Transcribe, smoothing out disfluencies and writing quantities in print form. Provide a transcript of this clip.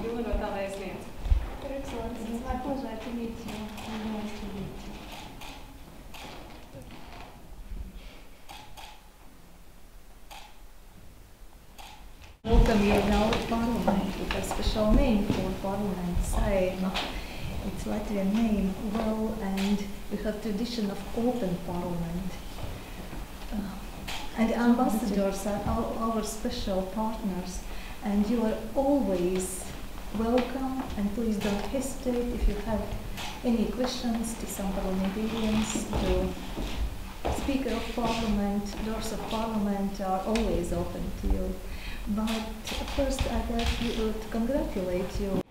Jūrotā vēstniece. Excellent. It's my pleasure to meet you. Very nice to meet you. Welcome you now at Parliament with a special name for Parliament, Saeima. It's Latvian name, well, and we have tradition of open Parliament. And ambassadors are our special partners, and you are always welcome, and please don't hesitate if you have any questions to some parliamentarians, to Speaker of Parliament. Doors of Parliament are always open to you. But first I'd like to congratulate you